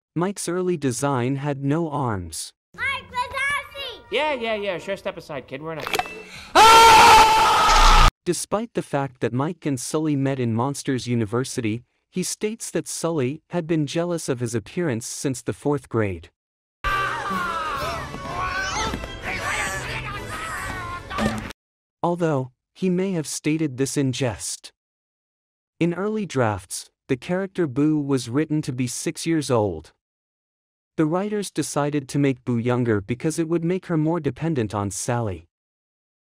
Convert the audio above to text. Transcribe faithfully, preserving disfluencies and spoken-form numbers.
Mike's early design had no arms. Mike Wazowski! Yeah, yeah, yeah, sure, step aside, kid, we're in a... Despite the fact that Mike and Sully met in Monsters University, he states that Sully had been jealous of his appearance since the fourth grade. Although, he may have stated this in jest. In early drafts, the character Boo was written to be six years old. The writers decided to make Boo younger because it would make her more dependent on Sally.